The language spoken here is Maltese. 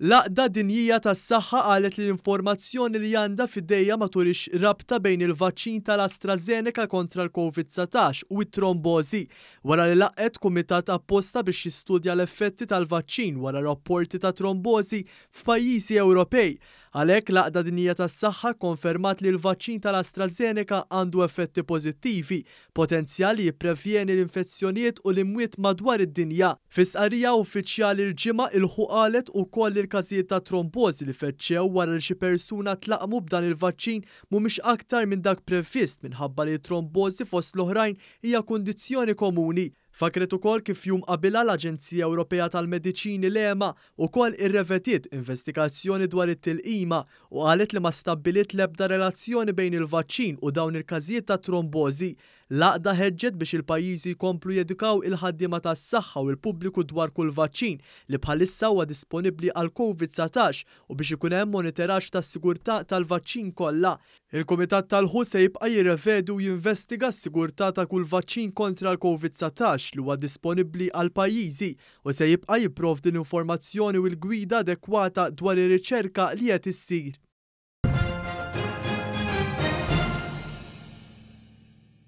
L-Għaqda Dinjija tas-Saħħa qalet li l-informazzjoni li għandha f'idejha ma turix rabta bejn il-vaċċin tal-AstraZeneca kontra l-COVID-19 u t-trombożi wara li laqgħet kumitat apposta biex jistudja l-effetti tal-vaċċin wara rapporti ta' trombożi f'pajjiżi Ewropej. Għalhekk l-Għaqda Dinjija tas-Saħħa konfermat li l-vaċċin tal-AstraZeneca għandu effetti pożittivi, potenzjal li jipprevjeni l-infezzjonijiet u l-imwiet madwar id-dinja. Fi stqarrija uffiċjali l-ġimgħa il-ħu qalet ukoll li l-każijiet ta' trombożi li feċċew wara li xi persuna tlaqmu b'dan il-vaċċin mhumiex aktar minn dak previst minħabba li t-trombożi fost l-oħrajn hija kundizzjoni komuni. Fakret ukoll kif jum qabilha l-Aġenzija Ewropea tal-Mediċini l-EMA ukoll irrevetiet investigazzjoni dwar it-tilqima u qalet li ma stabbiliet l-ebda relazzjoni bejn il-vaċċin u dawn il-każijiet ta' trombożi. L-Għaqda ħeġġet biex il-pajjiżi jkomplu jedikaw il-ħaddiema tas-saħħa u l-pubbliku dwar kull vaċċin li bħalissa huwa disponibbli għal COVID-19 u biex ikun hemm monitoraġġ tas-sigurtà tal-vaċċin kollha. Il-Kumitat tal-ħu se jibqa' jirrevedu u jinvestiga s-sigurtà ta' kull vaċċin kontra l-COVID-19 li huwa disponibbli għal pajjiżi u se jibqa' jipprovdi l-informazzjoni u l-gwida adekwata dwar ir-riċerka li qed issir.